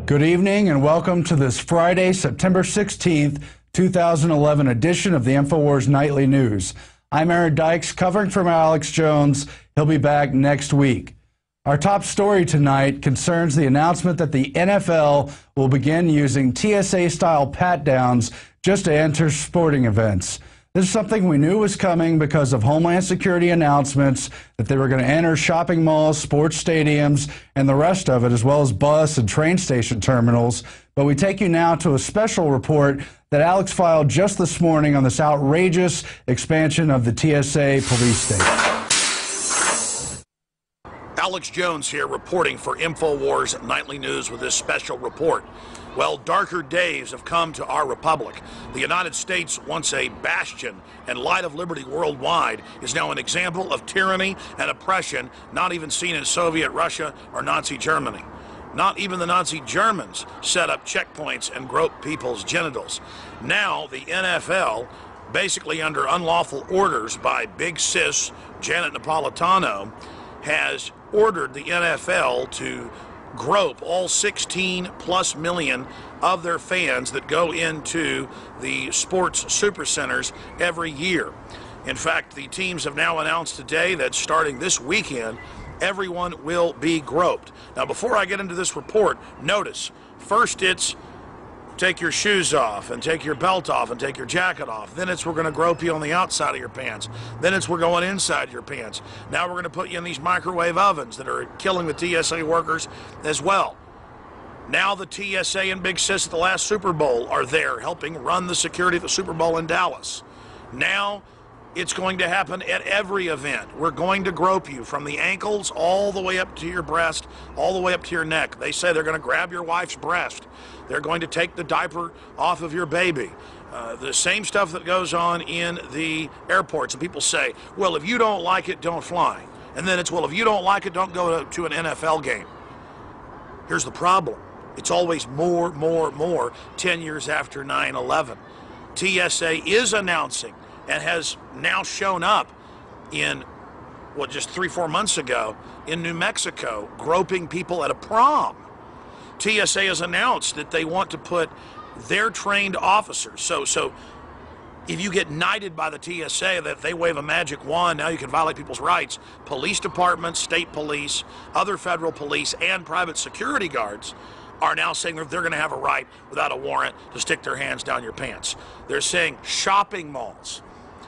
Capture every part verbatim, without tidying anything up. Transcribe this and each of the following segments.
Good evening and welcome to this Friday, September sixteenth, two thousand eleven edition of the InfoWars Nightly News. I'm Aaron Dykes, covering for Alex Jones. He'll be back next week. Our top story tonight concerns the announcement that the N F L will begin using T S A-style pat-downs just to enter sporting events. This is something we knew was coming because of Homeland Security announcements that they were going to enter shopping malls, sports stadiums, and the rest of it, as well as bus and train station terminals. But we take you now to a special report that Alex filed just this morning on this outrageous expansion of the T S A police state. Alex Jones here reporting for InfoWars Nightly News with this special report. Well, darker days have come to our republic. The United States, once a bastion and light of liberty worldwide, is now an example of tyranny and oppression not even seen in Soviet Russia or Nazi Germany. Not even the Nazi Germans set up checkpoints and groped people's genitals. Now the N F L, basically under unlawful orders by Big Sis Janet Napolitano, has ordered the N F L to grope all sixteen plus million of their fans that go into the sports supercenters every year. In fact, the teams have now announced today that starting this weekend, everyone will be groped. Now, before I get into this report, notice, first it's take your shoes off and take your belt off and take your jacket off. Then it's we're going to grope you on the outside of your pants. Then it's we're going inside your pants. Now we're going to put you in these microwave ovens that are killing the T S A workers as well. Now the T S A and Big Sis at the last Super Bowl are there helping run the security at the Super Bowl in Dallas. Now it's going to happen at every event. We're going to grope you from the ankles all the way up to your breast, all the way up to your neck. They say they're going to grab your wife's breast. They're going to take the diaper off of your baby. Uh, the same stuff that goes on in the airports. And people say, well, if you don't like it, don't fly. And then it's, well, if you don't like it, don't go to, to an N F L game. Here's the problem. It's always more, more, more ten years after nine eleven. T S A is announcing and has now shown up in, what, just three, four months ago in New Mexico, groping people at a prom. T S A has announced that they want to put their trained officers, so so if you get knighted by the T S A, that they wave a magic wand, now you can violate people's rights. Police departments, state police, other federal police, and private security guards are now saying that they're going to have a right without a warrant to stick their hands down your pants. They're saying shopping malls.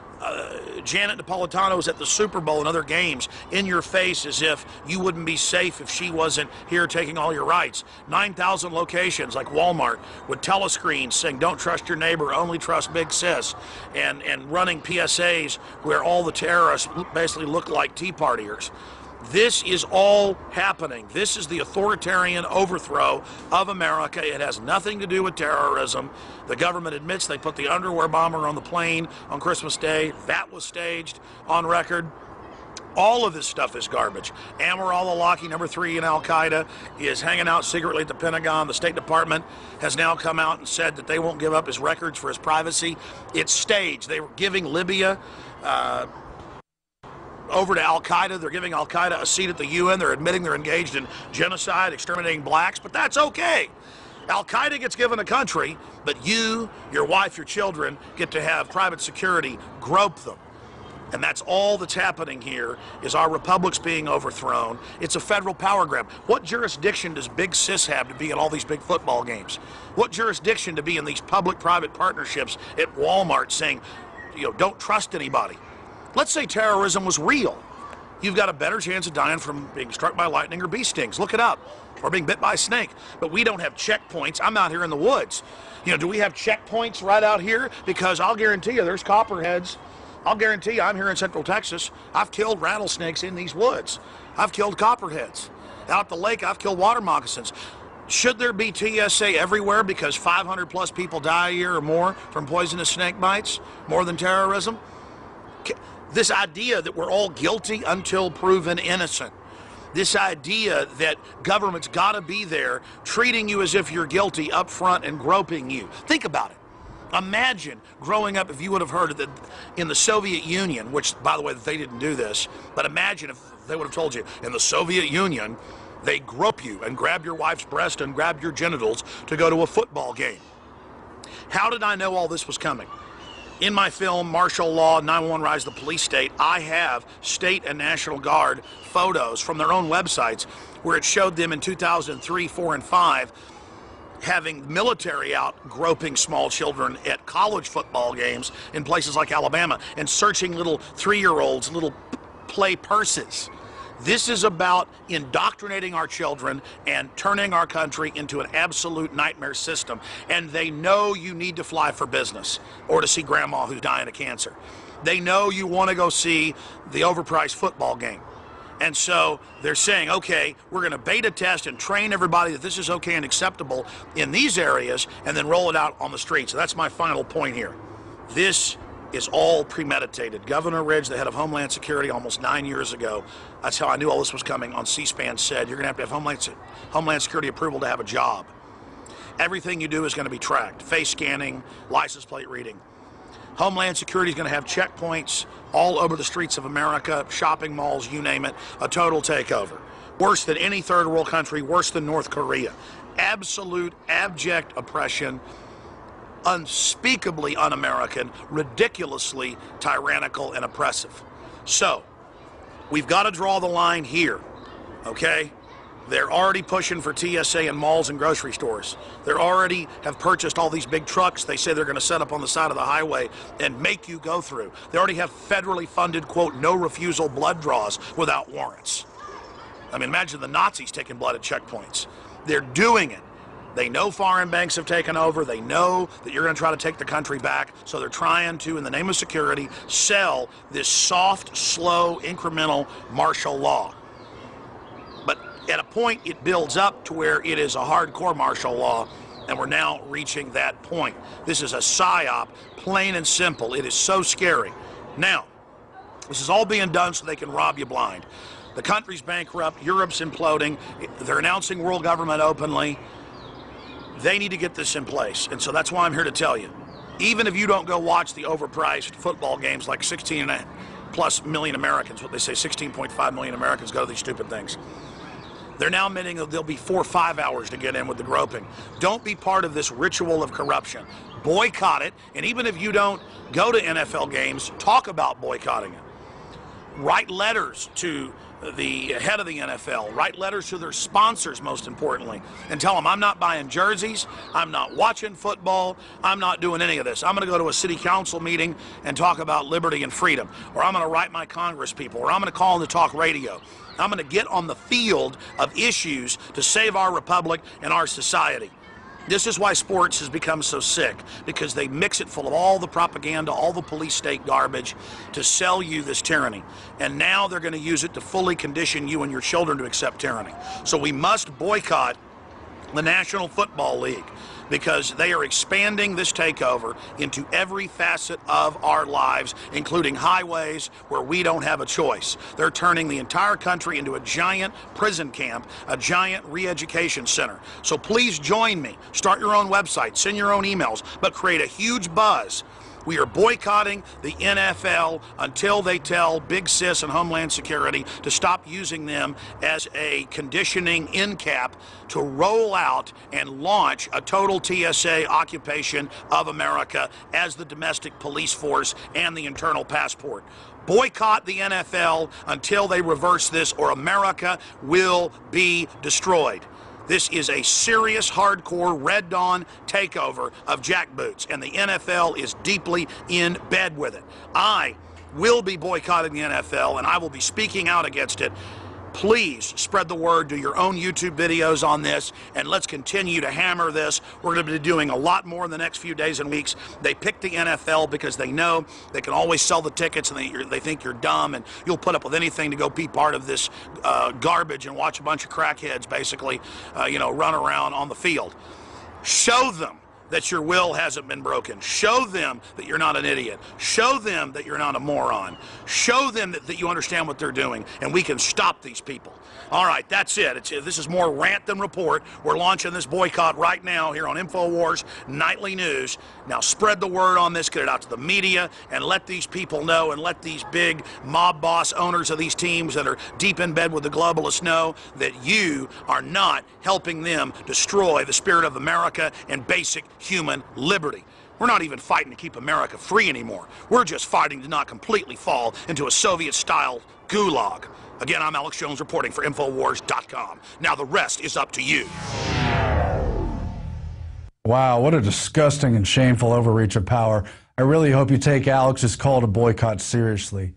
Uh, Janet Napolitano was at the Super Bowl and other games in your face as if you wouldn't be safe if she wasn't here taking all your rights. nine thousand locations like Walmart with telescreens saying don't trust your neighbor, only trust Big Sis, and, and running P S As where all the terrorists basically look like Tea Partiers. This is all happening. This is the authoritarian overthrow of America. It has nothing to do with terrorism. The government admits they put the underwear bomber on the plane on Christmas Day. That was staged on record. All of this stuff is garbage. Amer al-Awlaki, number three in Al-Qaeda, is hanging out secretly at the Pentagon. The State Department has now come out and said that they won't give up his records for his privacy. It's staged. They were giving Libya uh, over to Al-Qaeda. They're giving Al-Qaeda a seat at the U N. They're admitting they're engaged in genocide, exterminating blacks, but that's okay. Al-Qaeda gets given a country, but you, your wife, your children get to have private security grope them. And that's all that's happening here, is our republic's being overthrown. It's a federal power grab. What jurisdiction does Big Sis have to be in all these big football games? What jurisdiction to be in these public-private partnerships at Walmart saying, you know, don't trust anybody? Let's say terrorism was real. You've got a better chance of dying from being struck by lightning or bee stings. Look it up. Or being bit by a snake. But we don't have checkpoints. I'm out here in the woods. You know, do we have checkpoints right out here? Because I'll guarantee you there's copperheads. I'll guarantee you I'm here in Central Texas. I've killed rattlesnakes in these woods. I've killed copperheads. Out at the lake, I've killed water moccasins. Should there be T S A everywhere because five hundred plus people die a year or more from poisonous snake bites, more than terrorism? This idea that we're all guilty until proven innocent. This idea that government's got to be there treating you as if you're guilty up front and groping you. Think about it. Imagine growing up if you would have heard that in the Soviet Union, which, by the way, they didn't do this, but imagine if they would have told you in the Soviet Union, They grope you and grab your wife's breast and grab your genitals to go to a football game. How did I know all this was coming? In my film, Martial Law, nine one one Rise of the Police State, I have state and National Guard photos from their own websites where it showed them in two thousand three, four, and five having military out groping small children at college football games in places like Alabama and searching little three-year-olds, little play purses. This is about indoctrinating our children and turning our country into an absolute nightmare system. And they know you need to fly for business or to see grandma who's dying of cancer. They know you want to go see the overpriced football game. And so they're saying, okay, we're going to beta test and train everybody that this is okay and acceptable in these areas and then roll it out on the streets. So that's my final point here. This is all premeditated. Governor Ridge, the head of Homeland Security almost nine years ago, that's how I knew all this was coming, on C-SPAN said, you're going to have to have Homeland, Homeland Security approval to have a job. Everything you do is going to be tracked. Face scanning, license plate reading. Homeland Security is going to have checkpoints all over the streets of America, shopping malls, you name it, a total takeover. Worse than any third world country, worse than North Korea. Absolute, abject oppression, unspeakably un-American, ridiculously tyrannical and oppressive. So, we've got to draw the line here, okay? They're already pushing for T S A in malls and grocery stores. They already have purchased all these big trucks they say they're going to set up on the side of the highway and make you go through. They already have federally funded, quote, no refusal blood draws without warrants. I mean, imagine the Nazis taking blood at checkpoints. They're doing it. They know foreign banks have taken over. They know that you're going to try to take the country back. So they're trying to, in the name of security, sell this soft, slow, incremental martial law. But at a point, it builds up to where it is a hardcore martial law, and we're now reaching that point. This is a psyop, plain and simple. It is so scary. Now, this is all being done so they can rob you blind. The country's bankrupt. Europe's imploding. They're announcing world government openly. They need to get this in place, and so that's why I'm here to tell you. Even if you don't go watch the overpriced football games like sixteen plus million Americans, what they say, sixteen point five million Americans go to these stupid things. They're now admitting that there'll be four or five hours to get in with the groping. Don't be part of this ritual of corruption. Boycott it, and even if you don't go to N F L games, talk about boycotting it. Write letters to the head of the N F L, write letters to their sponsors, most importantly, and tell them, I'm not buying jerseys, I'm not watching football, I'm not doing any of this. I'm going to go to a city council meeting and talk about liberty and freedom, or I'm going to write my Congress people, or I'm going to call them to talk radio. I'm going to get on the field of issues to save our republic and our society. This is why sports has become so sick, because they mix it full of all the propaganda, all the police state garbage to sell you this tyranny. And now they're going to use it to fully condition you and your children to accept tyranny. So we must boycott the National Football League, because they are expanding this takeover into every facet of our lives, including highways where we don't have a choice. They're turning the entire country into a giant prison camp, a giant re-education center. So please join me. Start your own website, send your own emails, but create a huge buzz. We are boycotting the N F L until they tell Big Sis and Homeland Security to stop using them as a conditioning end cap to roll out and launch a total T S A occupation of America as the domestic police force and the internal passport. Boycott the N F L until they reverse this, or America will be destroyed. This is a serious, hardcore, Red Dawn takeover of jackboots, and the N F L is deeply in bed with it. I will be boycotting the N F L, and I will be speaking out against it. Please spread the word, do your own YouTube videos on this, and let's continue to hammer this. We're going to be doing a lot more in the next few days and weeks. They picked the N F L because they know they can always sell the tickets, and they, they think you're dumb, and you'll put up with anything to go be part of this uh, garbage and watch a bunch of crackheads basically, uh, you know, run around on the field. Show them that your will hasn't been broken. Show them that you're not an idiot. Show them that you're not a moron. Show them that, that you understand what they're doing, and we can stop these people. All right, that's it. It's, this is more rant than report. We're launching this boycott right now here on InfoWars Nightly News. Now spread the word on this, get it out to the media, and let these people know, and let these big mob boss owners of these teams that are deep in bed with the globalists know that you are not helping them destroy the spirit of America and basic human liberty. We're not even fighting to keep America free anymore. We're just fighting to not completely fall into a Soviet-style gulag. Again, I'm Alex Jones reporting for InfoWars dot com. Now the rest is up to you. Wow, what a disgusting and shameful overreach of power. I really hope you take Alex's call to boycott seriously.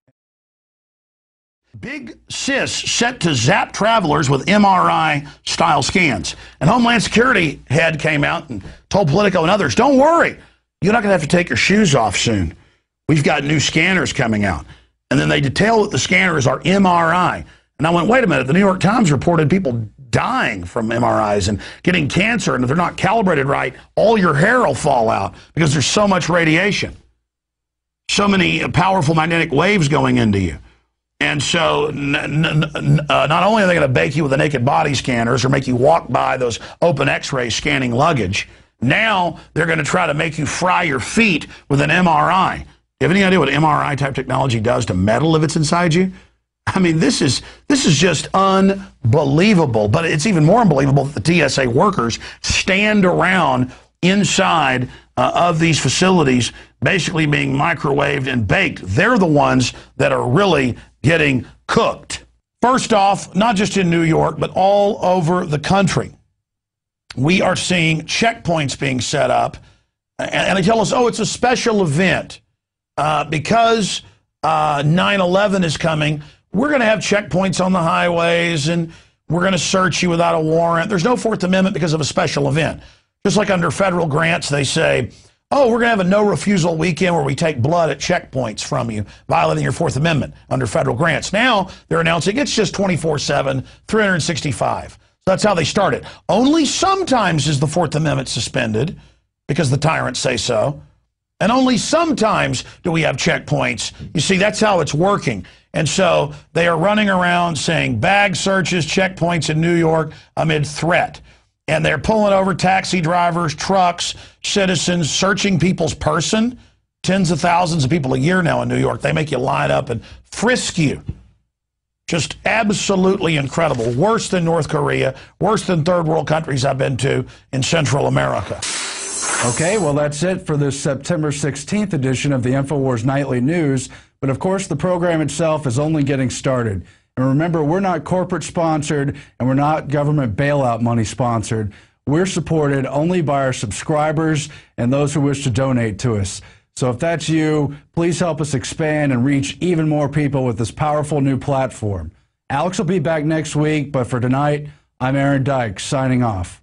Big sis set to zap travelers with M R I-style scans. And Homeland Security head came out and told Politico and others, don't worry, you're not going to have to take your shoes off soon. We've got new scanners coming out. And then they detail that the scanners are M R I. And I went, wait a minute, the New York Times reported people dying from M R Is and getting cancer, and if they're not calibrated right, all your hair will fall out because there's so much radiation. So many powerful magnetic waves going into you. And so n n uh, not only are they going to bake you with the naked body scanners or make you walk by those open x-rays scanning luggage, now they're going to try to make you fry your feet with an M R I. You have any idea what M R I type technology does to metal if it's inside you? I mean, this is this is just unbelievable. But it's even more unbelievable that the T S A workers stand around inside uh, of these facilities, basically being microwaved and baked. They're the ones that are really getting cooked. First off, not just in New York, but all over the country, we are seeing checkpoints being set up, and, and they tell us, oh, it's a special event. Uh, because uh, nine eleven is coming, we're going to have checkpoints on the highways, and we're going to search you without a warrant. There's no Fourth Amendment because of a special event. Just like under federal grants, they say, oh, we're going to have a no-refusal weekend where we take blood at checkpoints from you, violating your Fourth Amendment under federal grants. Now they're announcing it's just twenty-four seven, three hundred sixty-five. So that's how they started. Only sometimes is the Fourth Amendment suspended because the tyrants say so. And only sometimes do we have checkpoints. You see, that's how it's working. And so they are running around saying bag searches, checkpoints in New York amid threat. And they're pulling over taxi drivers, trucks, citizens, searching people's person. Tens of thousands of people a year now in New York. They make you line up and frisk you. Just absolutely incredible. Worse than North Korea, worse than third world countries I've been to in Central America. Okay, well, that's it for this September sixteenth edition of the InfoWars Nightly News. But of course, the program itself is only getting started. And remember, we're not corporate sponsored, and we're not government bailout money sponsored. We're supported only by our subscribers and those who wish to donate to us. So if that's you, please help us expand and reach even more people with this powerful new platform. Alex will be back next week, but for tonight, I'm Aaron Dykes, signing off.